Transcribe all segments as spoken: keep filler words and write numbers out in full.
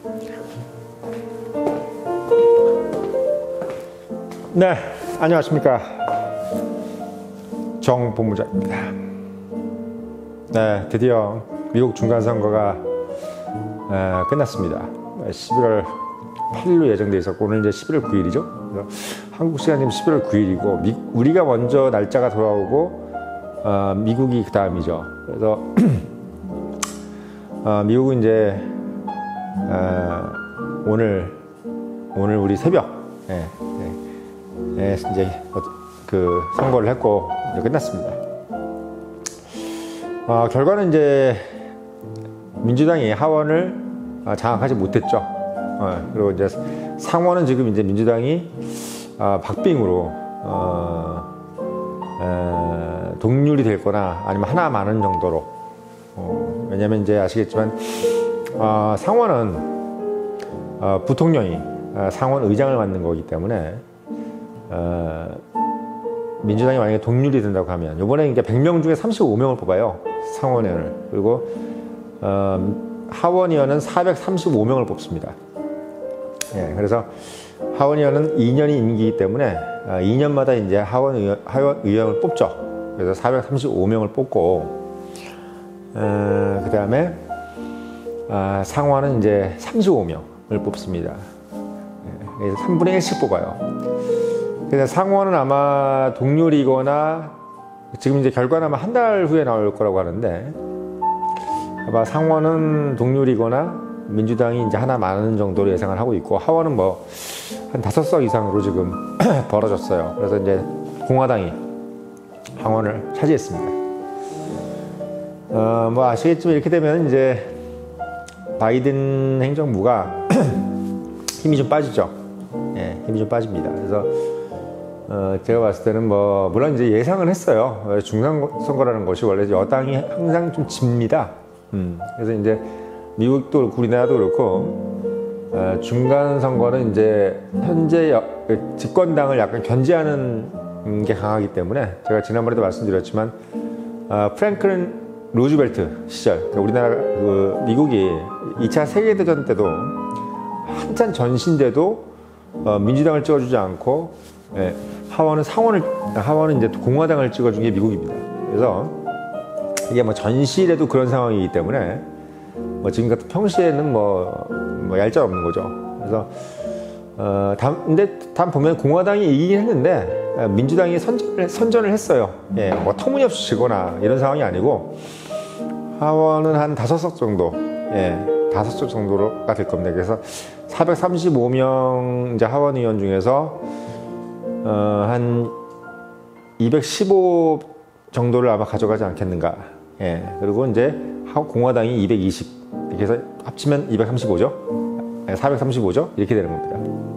네, 안녕하십니까. 정 본부장입니다. 네, 드디어 미국 중간선거가 에, 끝났습니다. 십일월 팔일로 예정되어 있었고, 오늘 이제 십일월 구일이죠. 그래서 한국 시간이면 십일월 구일이고, 미, 우리가 먼저 날짜가 돌아오고, 어, 미국이 그 다음이죠. 그래서 어, 미국은 이제 어, 오늘 오늘 우리 새벽 예, 예, 예, 이제 그 선거를 했고 이제 끝났습니다. 어, 결과는 이제 민주당이 하원을 장악하지 못했죠. 어, 그리고 이제 상원은 지금 이제 민주당이 어, 박빙으로 어, 에, 동률이 될거나 아니면 하나 많은 정도로. 어, 왜냐면 이제 아시겠지만 어, 상원은 어, 부통령이 어, 상원 의장을 맡는 거기 때문에 어, 민주당이 만약에 동률이 된다고 하면 이번에 이제 백 명 중에 삼십오 명을 뽑아요. 상원의원을. 그리고 어, 하원의원은 사백삼십오 명을 뽑습니다. 예, 그래서 하원의원은 이 년이 임기이기 때문에 어, 이 년마다 이제 하원의원, 하원의원을 뽑죠. 그래서 사백삼십오 명을 뽑고 어, 그 다음에 어, 상원은 이제 삼십오 명을 뽑습니다. 예, 그래서 삼분의 일씩 뽑아요. 그래서 상원은 아마 동률이거나 지금 이제 결과는 아마 한 달 후에 나올 거라고 하는데 아마 상원은 동률이거나 민주당이 이제 하나 많은 정도로 예상을 하고 있고, 하원은 뭐 한 다섯 석 이상으로 지금 벌어졌어요. 그래서 이제 공화당이 하원을 차지했습니다. 어, 뭐 아시겠지만 이렇게 되면 이제 바이든 행정부가 힘이 좀 빠지죠. 예, 힘이 좀 빠집니다. 그래서 어, 제가 봤을 때는 뭐 물론 이제 예상을 했어요. 중간선거라는 것이 원래 여당이 항상 좀 집니다. 음, 그래서 이제 미국도 그렇고 우리나라도 그렇고 어, 중간선거는 이제 현재 여, 집권당을 약간 견제하는 게 강하기 때문에 제가 지난번에도 말씀드렸지만 어, 프랭클린 루즈벨트 시절, 그러니까 우리나라 그 미국이 이 차 세계대전 때도 한참 전신데도 어, 민주당을 찍어주지 않고 예, 하원은 상원을 하원은 이제 공화당을 찍어준 게 미국입니다. 그래서 이게 뭐 전시에도 그런 상황이기 때문에 뭐 지금 같은 평시에는 뭐, 뭐 얄짤 없는 거죠. 그래서 어, 단, 근데 단 보면 공화당이 이기긴 했는데 민주당이 선전을, 선전을 했어요. 예, 뭐 터무니없이 지거나 이런 상황이 아니고 하원은 한 다섯 석 정도, 예, 다섯 석 정도가 될 겁니다. 그래서 사백삼십오 명 이제 하원 의원 중에서 어, 한 이백십오 정도를 아마 가져가지 않겠는가. 예, 그리고 이제 공화당이 이백이십, 이렇게 해서 합치면 이백삼십오죠. 예, 사백삼십오죠. 이렇게 되는 겁니다.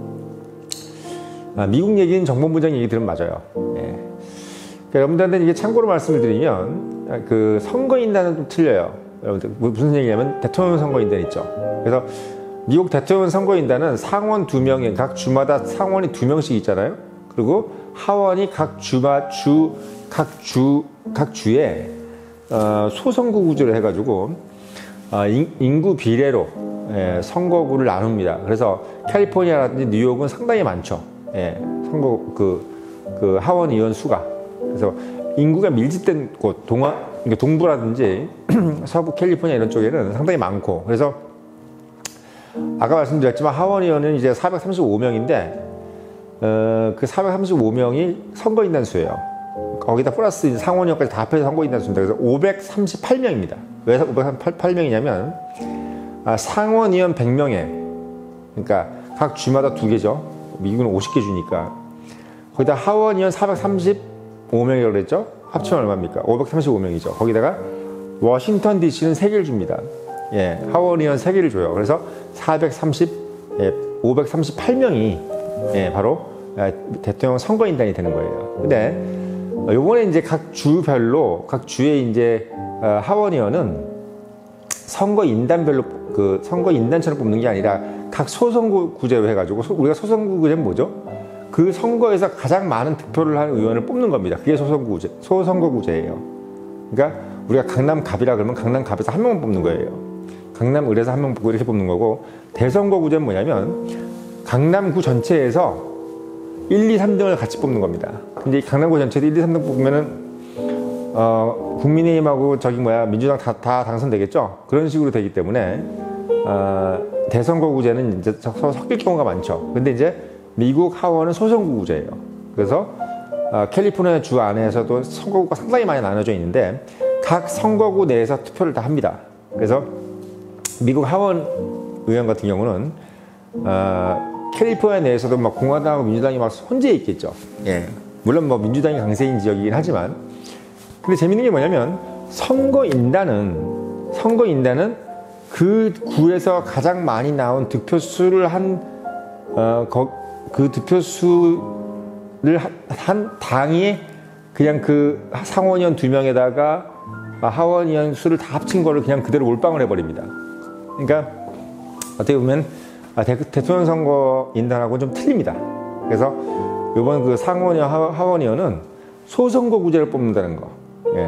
아, 미국 얘기는 정본부장 얘기 들으면 맞아요. 예. 그러니까 여러분들한테 이게 참고로 말씀을 드리면 그 선거인단은 좀 틀려요. 여러분들 무슨 얘기냐면 대통령 선거인단 있죠. 그래서 미국 대통령 선거인단은 상원 두 명에 각 주마다 상원이 두 명씩 있잖아요. 그리고 하원이 각 주마 주 각 주 각 주에 어, 소선구 구조를 해가지고 어, 인, 인구 비례로 예, 선거구를 나눕니다. 그래서 캘리포니아라든지 뉴욕은 상당히 많죠. 예, 선거 그, 그 하원 의원 수가. 그래서 인구가 밀집된 곳, 동아, 동부라든지 서부 캘리포니아 이런 쪽에는 상당히 많고, 그래서 아까 말씀드렸지만 하원 의원은 이제 사백삼십오 명인데 어, 그 사백삼십오 명이 선거인단 수예요. 거기다 플러스 상원의원까지 다 합해서 선거인단 수입니다. 그래서 오백삼십팔 명입니다. 왜 오백삼십팔 명이냐면 아, 상원의원 백 명에, 그러니까 각 주마다 두 개죠. 미국은 오십 개 주니까. 거기다 하원의원 사백삼십오 명이라고 그랬죠. 합치면 얼마입니까? 오백삼십오 명이죠. 거기다가 워싱턴 디씨는 세 개를 줍니다. 예, 하원의원 세 개를 줘요. 그래서 사백삼십, 예, 오백삼십팔 명이 예, 바로 대통령 선거인단이 되는 거예요. 근데 요번에 이제 각 주별로, 각 주의 이제 하원의원은 선거인단별로, 그 선거인단처럼 뽑는 게 아니라 각 소선구제로 해가지고, 우리가 소선구제는 뭐죠? 그 선거에서 가장 많은 득표를 한 의원을 뽑는 겁니다. 그게 소선구제, 소선거구제예요. 그러니까 우리가 강남갑이라 그러면 강남갑에서 한 명만 뽑는 거예요. 강남 을에서 한 명 뽑고 이렇게 뽑는 거고, 대선거구제는 뭐냐면 강남구 전체에서 일, 이, 삼 등을 같이 뽑는 겁니다. 근데 강남구 전체에서 일, 이, 삼 등 뽑으면은 어, 국민의힘하고 저기 뭐야 민주당 다, 다 당선되겠죠. 그런 식으로 되기 때문에 어, 대선거구제는 이제 서로 섞일 경우가 많죠. 근데 이제 미국 하원은 소선거구제예요. 그래서 어, 캘리포니아 주 안에서도 선거구가 상당히 많이 나눠져 있는데 각 선거구 내에서 투표를 다 합니다. 그래서 미국 하원 의원 같은 경우는 어, 캘리포니아 내에서도 막 공화당하고 민주당이 막 혼재해 있겠죠. 예. 물론 뭐 민주당이 강세인 지역이긴 하지만, 근데 재밌는 게 뭐냐면 선거인단은 선거인단은 그 구에서 가장 많이 나온 득표수를 한 어, 그 득표수를 한 당이 그냥 그 상원의원 두 명에다가 하원의원 수를 다 합친 거를 그냥 그대로 몰빵을 해버립니다. 그러니까 어떻게 보면 대통령 선거 인단하고는 좀 틀립니다. 그래서 이번 그 상원의원, 하원의원은 소선거구제를 뽑는다는 거. 예.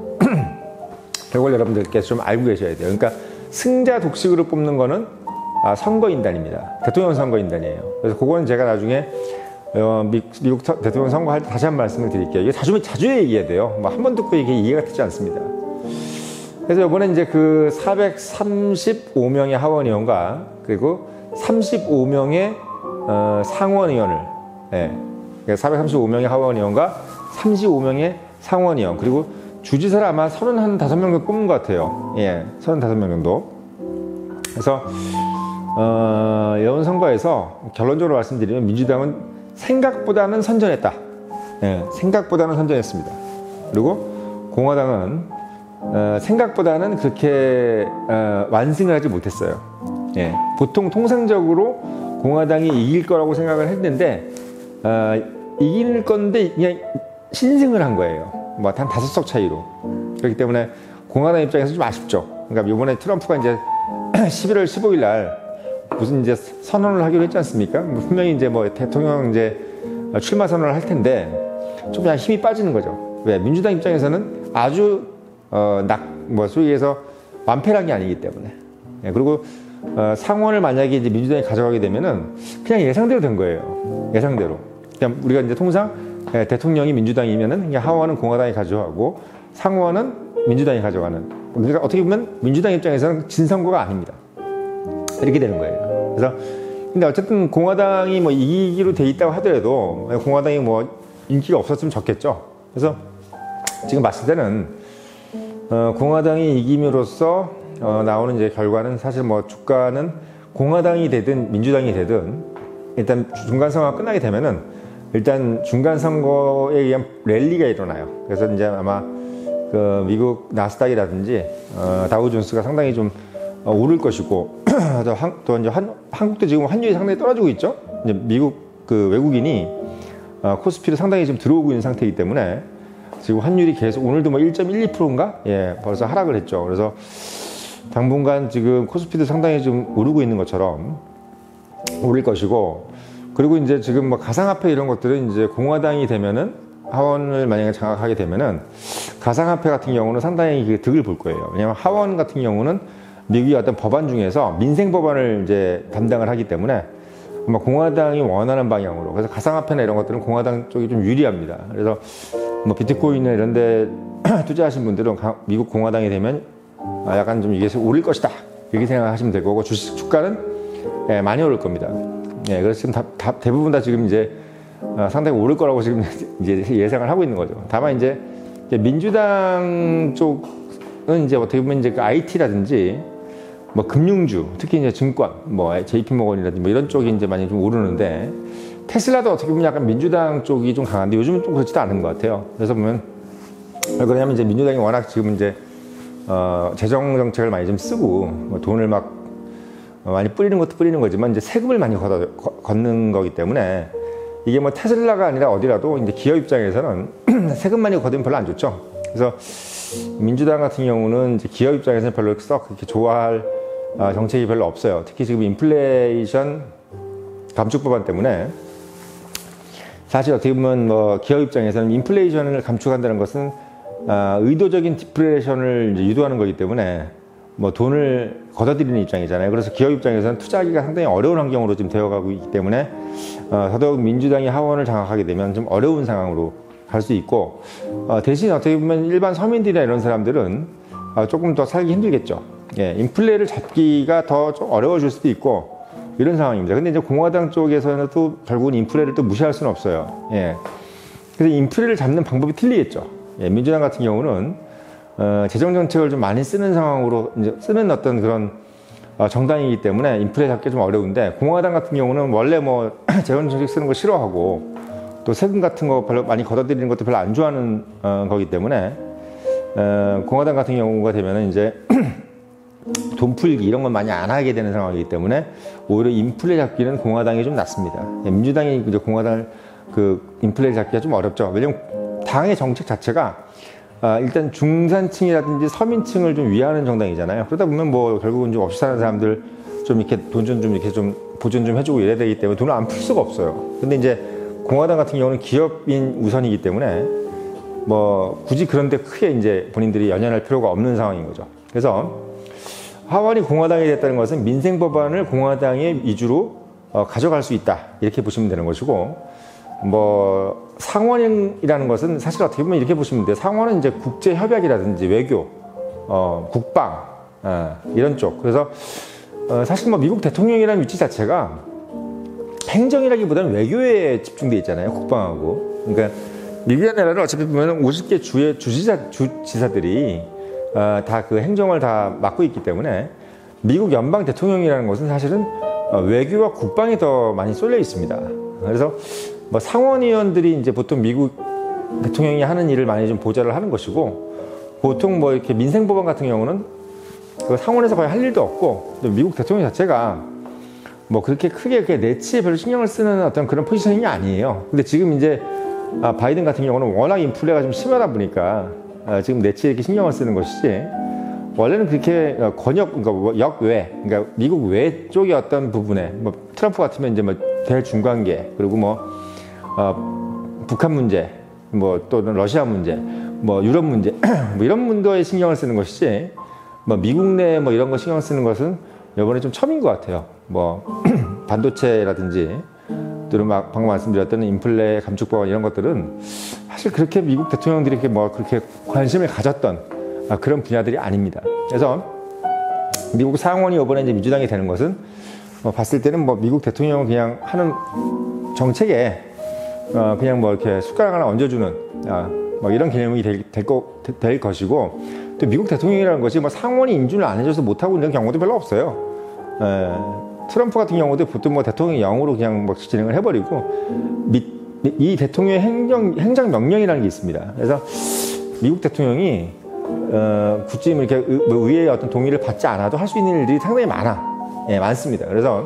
이걸 여러분들께서 좀 알고 계셔야 돼요. 그러니까 승자 독식으로 뽑는 거는 선거인단입니다. 대통령 선거인단이에요. 그래서 그거는 제가 나중에 어, 미, 미국 대통령 선거할 때 다시 한 번 말씀을 드릴게요. 이게 자주, 자주 얘기해야 돼요. 뭐 한 번 듣고 이게 이해가 되지 않습니다. 그래서 이번에 이제 그 사백삼십오 명의 하원의원과 그리고 삼십오 명의 어, 상원의원을, 예. 그러니까 사백삼십오 명의 하원의원과 삼십오 명의 상원의원, 그리고 주지사를 아마 서른다섯 명 정도 뽑는 것 같아요. 예, 서른다섯 명 정도. 그래서 어, 이번 선거에서 결론적으로 말씀드리면 민주당은 생각보다는 선전했다. 예, 생각보다는 선전했습니다. 그리고 공화당은 어, 생각보다는 그렇게 어, 완승을 하지 못했어요. 예, 보통 통상적으로 공화당이 이길 거라고 생각을 했는데 어, 이길 건데 그냥 신승을 한 거예요. 뭐 한 다섯 석 차이로. 그렇기 때문에 공화당 입장에서 좀 아쉽죠. 그러니까 이번에 트럼프가 이제 십일월 십오일 날 무슨 이제 선언을 하기로 했지 않습니까? 뭐 분명히 이제 뭐 대통령 이제 출마 선언을 할 텐데 좀 그냥 힘이 빠지는 거죠. 왜? 민주당 입장에서는 아주 어, 낙, 뭐 소위 해서 완패한 게 아니기 때문에. 예, 그리고 어, 상원을 만약에 이제 민주당이 가져가게 되면은 그냥 예상대로 된 거예요. 예상대로. 그냥 우리가 이제 통상 예, 대통령이 민주당이면은 그냥 하원은 공화당이 가져가고 상원은 민주당이 가져가는. 그러니까 어떻게 보면 민주당 입장에서는 진 선거가 아닙니다. 이렇게 되는 거예요. 그래서 근데 어쨌든 공화당이 뭐 이기기로 돼 있다고 하더라도 공화당이 뭐 인기가 없었으면 좋겠죠. 그래서 지금 봤을 때는 어, 공화당이 이김으로써 어, 나오는 이제 결과는 사실 뭐 주가는 공화당이 되든 민주당이 되든 일단 중간 선거가 끝나게 되면은 일단 중간 선거에 의한 랠리가 일어나요. 그래서 이제 아마 그 미국 나스닥이라든지 어, 다우존스가 상당히 좀 어, 오를 것이고 또, 한, 또 이제 한, 한국도 지금 환율이 상당히 떨어지고 있죠. 이제 미국 그 외국인이 어, 코스피를 상당히 좀 들어오고 있는 상태이기 때문에 지금 환율이 계속 오늘도 뭐 일 점 일이 퍼센트인가 예 벌써 하락을 했죠. 그래서 당분간 지금 코스피도 상당히 좀 오르고 있는 것처럼 오를 것이고, 그리고 이제 지금 뭐 가상화폐 이런 것들은 이제 공화당이 되면은 하원을 만약에 장악하게 되면은 가상화폐 같은 경우는 상당히 그 득을 볼 거예요. 왜냐하면 하원 같은 경우는 미국의 어떤 법안 중에서 민생 법안을 이제 담당을 하기 때문에 아마 공화당이 원하는 방향으로, 그래서 가상화폐나 이런 것들은 공화당 쪽이 좀 유리합니다. 그래서 뭐 비트코인이나 이런 데 투자하신 분들은 미국 공화당이 되면 약간 좀 이게 오를 것이다 이렇게 생각하시면 될 거고, 주식 주가는 예, 많이 오를 겁니다. 예, 그래서 지금 다, 다, 대부분 다 지금 이제 어, 상당히 오를 거라고 지금 이제 예상을 하고 있는 거죠. 다만 이제, 이제 민주당 쪽은 이제 어떻게 보면 이제 그 아이티라든지 뭐 금융주, 특히 이제 증권, 뭐 제이피모건이라든지 뭐 이런 쪽이 이제 많이 좀 오르는데, 테슬라도 어떻게 보면 약간 민주당 쪽이 좀 강한데 요즘은 좀 그렇지도 않은 것 같아요. 그래서 보면 왜 그러냐면 이제 민주당이 워낙 지금 이제 어, 재정 정책을 많이 좀 쓰고 뭐 돈을 막 많이 뿌리는 것도 뿌리는 거지만 이제 세금을 많이 걷어, 걷는 거기 때문에 이게 뭐 테슬라가 아니라 어디라도 이제 기업 입장에서는 세금 많이 걷으면 별로 안 좋죠. 그래서 민주당 같은 경우는 이제 기업 입장에서는 별로 썩 그렇게 좋아할 어, 정책이 별로 없어요. 특히 지금 인플레이션 감축 법안 때문에 사실 어떻게 보면 뭐 기업 입장에서는 인플레이션을 감축한다는 것은 어, 의도적인 디플레이션을 이제 유도하는 거기 때문에 뭐 돈을 걷어들이는 입장이잖아요. 그래서 기업 입장에서는 투자하기가 상당히 어려운 환경으로 지금 되어가고 있기 때문에 어, 더더욱 민주당이 하원을 장악하게 되면 좀 어려운 상황으로 갈 수 있고, 어, 대신 어떻게 보면 일반 서민들이나 이런 사람들은 어, 조금 더 살기 힘들겠죠. 예, 인플레를 잡기가 더 좀 어려워질 수도 있고 이런 상황입니다. 근데 이제 공화당 쪽에서는 또 결국은 인플레를 또 무시할 수는 없어요. 예, 그래서 인플레를 잡는 방법이 틀리겠죠. 예, 민주당 같은 경우는 어, 재정 정책을 좀 많이 쓰는 상황으로 이제 쓰는 어떤 그런 어, 정당이기 때문에 인플레 잡기 좀 어려운데, 공화당 같은 경우는 원래 뭐 재정 정책 쓰는 거 싫어하고 또 세금 같은 거 별로 많이 걷어들이는 것도 별로 안 좋아하는 어, 거기 때문에 어, 공화당 같은 경우가 되면은 이제 돈 풀기 이런 건 많이 안 하게 되는 상황이기 때문에 오히려 인플레 잡기는 공화당이 좀 낫습니다. 예, 민주당이 이제 공화당 그 인플레 잡기가 좀 어렵죠. 왜냐면 당의 정책 자체가 아, 일단 중산층이라든지 서민층을 좀 위하는 정당이잖아요. 그러다 보면 뭐 결국은 좀 없이 사는 사람들 좀 이렇게 돈 좀 좀 이렇게 좀 보존 좀 해주고 이래야 되기 때문에 돈을 안 풀 수가 없어요. 근데 이제 공화당 같은 경우는 기업인 우선이기 때문에 뭐 굳이 그런데 크게 이제 본인들이 연연할 필요가 없는 상황인 거죠. 그래서 하원이 공화당이 됐다는 것은 민생 법안을 공화당의 위주로 어, 가져갈 수 있다, 이렇게 보시면 되는 것이고, 뭐 상원이라는 것은 사실 어떻게 보면 이렇게 보시면 돼요. 상원은 이제 국제 협약이라든지 외교, 어, 국방, 어, 이런 쪽. 그래서 어, 사실 뭐 미국 대통령이라는 위치 자체가 행정이라기보다는 외교에 집중돼 있잖아요. 국방하고. 그러니까 미국의 나라를 어차피 보면 오십 개 주의 주지사 주지사들이 어, 다 그 행정을 다 맡고 있기 때문에 미국 연방 대통령이라는 것은 사실은 어, 외교와 국방이 더 많이 쏠려 있습니다. 그래서 뭐 상원의원들이 이제 보통 미국 대통령이 하는 일을 많이 좀 보좌를 하는 것이고, 보통 뭐 이렇게 민생법안 같은 경우는 그 상원에서 거의 할 일도 없고, 미국 대통령 자체가 뭐 그렇게 크게 그렇게 내치에 별로 신경을 쓰는 어떤 그런 포지셔닝이 아니에요. 근데 지금 이제 아, 바이든 같은 경우는 워낙 인플레가 좀 심하다 보니까 아, 지금 내치에 이렇게 신경을 쓰는 것이지, 원래는 그렇게 권역, 그러니까 뭐 역외, 그러니까 미국 외 쪽의 어떤 부분에 뭐 트럼프 같으면 이제 뭐 대중관계, 그리고 뭐 어, 북한 문제, 뭐 또는 러시아 문제, 뭐 유럽 문제, 뭐 이런 문제에 신경을 쓰는 것이지, 뭐 미국 내 뭐 이런 거 신경 쓰는 것은 이번에 좀 처음인 것 같아요. 뭐 반도체라든지 또는 막 방금 말씀드렸던 인플레 감축 법안 이런 것들은 사실 그렇게 미국 대통령들이 이렇게 뭐 그렇게 관심을 가졌던 그런 분야들이 아닙니다. 그래서 미국 상원이 이번에 이제 민주당이 되는 것은 뭐 봤을 때는 뭐 미국 대통령은 그냥 하는 정책에 어 그냥 뭐 이렇게 숟가락 하나 얹어주는 아 뭐 이런 개념이 될, 될, 거, 될 것이고, 또 미국 대통령이라는 것이 뭐 상원이 인준을 안 해줘서 못하고 있는 경우도 별로 없어요. 에, 트럼프 같은 경우도 보통 뭐 대통령이 영으로 그냥 뭐 진행을 해버리고, 미, 이 대통령의 행정, 행정명령이라는 게 있습니다. 그래서 미국 대통령이 어, 굳이 이렇게 의, 뭐 의회의 어떤 동의를 받지 않아도 할 수 있는 일들이 상당히 많아. 예, 많습니다. 그래서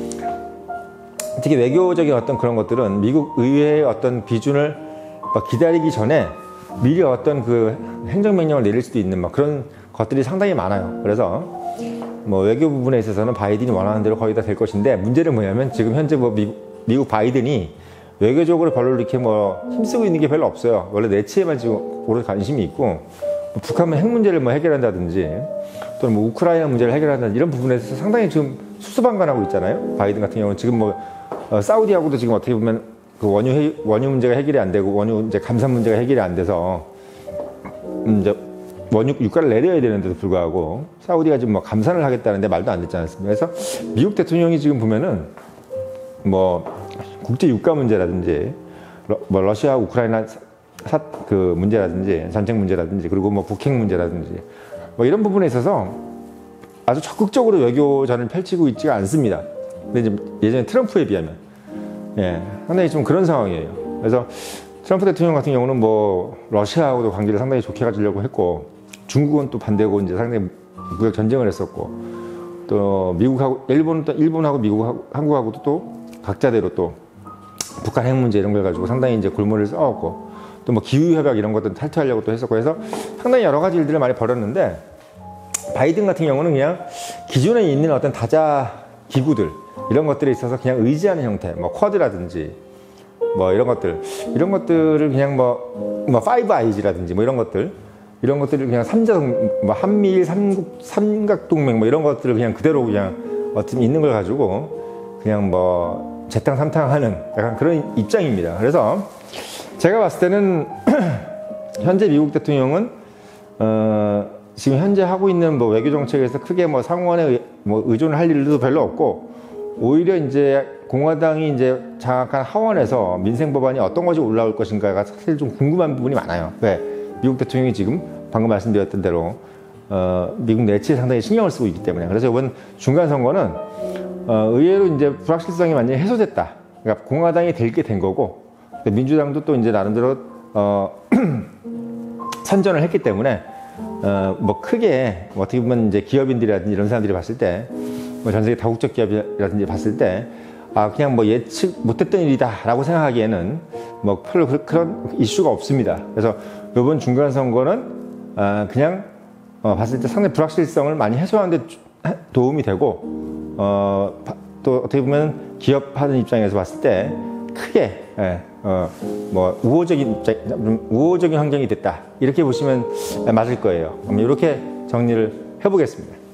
특히 외교적인 어떤 그런 것들은 미국 의회의 어떤 비준을 기다리기 전에 미리 어떤 그 행정명령을 내릴 수도 있는 막 그런 것들이 상당히 많아요. 그래서 뭐 외교 부분에 있어서는 바이든이 원하는 대로 거의 다 될 것인데, 문제는 뭐냐면 지금 현재 뭐 미국, 미국 바이든이 외교적으로 별로 이렇게 뭐 힘쓰고 있는 게 별로 없어요. 원래 내치에만 지금 오래 관심이 있고, 뭐 북한 핵 문제를 뭐 해결한다든지 또는 뭐 우크라이나 문제를 해결한다든지 이런 부분에서 상당히 지금 수수방관하고 있잖아요. 바이든 같은 경우는 지금 뭐 어, 사우디하고도 지금 어떻게 보면 그 원유 해, 원유 문제가 해결이 안 되고 원유 이제 감산 문제가 해결이 안 돼서 음, 이제 원유 유가를 내려야 되는데도 불구하고 사우디가 지금 뭐 감산을 하겠다는데 말도 안 듣지 않습니까? 그래서 미국 대통령이 지금 보면은 뭐 국제 유가 문제라든지 러, 뭐 러시아 우크라이나 사, 그 문제라든지 전쟁 문제라든지 그리고 뭐 북핵 문제라든지 뭐 이런 부분에 있어서 아주 적극적으로 외교전을 펼치고 있지가 않습니다. 근데 이제 예전에 트럼프에 비하면 예, 상당히 좀 그런 상황이에요. 그래서 트럼프 대통령 같은 경우는 뭐 러시아하고도 관계를 상당히 좋게 가지려고 했고, 중국은 또 반대고 이제 상당히 무역 전쟁을 했었고, 또 미국하고 일본 또 일본하고 미국하고 한국하고도 또 각자대로 또 북한 핵 문제 이런 걸 가지고 상당히 이제 골머리를 싸웠고, 또 뭐 기후 협약 이런 것도 탈퇴하려고 또 했었고 해서 상당히 여러 가지 일들을 많이 벌였는데, 바이든 같은 경우는 그냥 기존에 있는 어떤 다자 기구들 이런 것들에 있어서 그냥 의지하는 형태, 뭐 쿼드라든지 뭐 이런 것들, 이런 것들을 그냥 뭐, 뭐 파이브 아이즈라든지 뭐 이런 것들, 이런 것들을 그냥 삼자동, 뭐 한미일 삼국, 삼각동맹 뭐 이런 것들을 그냥 그대로 그냥 어떻게 있는 걸 가지고 그냥 뭐 재탕 삼탕하는 약간 그런 입장입니다. 그래서 제가 봤을 때는 현재 미국 대통령은 어, 지금 현재 하고 있는 뭐 외교 정책에서 크게 뭐 상원에 의, 뭐 의존을 할 일도 별로 없고, 오히려 이제 공화당이 이제 장악한 하원에서 민생 법안이 어떤 것이 올라올 것인가가 사실 좀 궁금한 부분이 많아요. 왜? 미국 대통령이 지금 방금 말씀드렸던 대로 어, 미국 내치에 상당히 신경을 쓰고 있기 때문에. 그래서 이번 중간 선거는 어, 의외로 이제 불확실성이 완전히 해소됐다. 그러니까 공화당이 될 게 된 거고, 민주당도 또 이제 나름대로 어, 선전을 했기 때문에 어, 뭐 크게 뭐 어떻게 보면 이제 기업인들이라든지 이런 사람들이 봤을 때, 뭐 전 세계 다국적 기업이라든지 봤을 때, 아 그냥 뭐 예측 못했던 일이다라고 생각하기에는 뭐 별로 그런 이슈가 없습니다. 그래서 이번 중간 선거는 아, 그냥 어, 봤을 때 상당히 불확실성을 많이 해소하는 데 도움이 되고, 어, 또 어떻게 보면 기업하는 입장에서 봤을 때 크게 예, 어, 뭐 우호적인 입장, 우호적인 환경이 됐다 이렇게 보시면 맞을 거예요. 이렇게 정리를 해보겠습니다.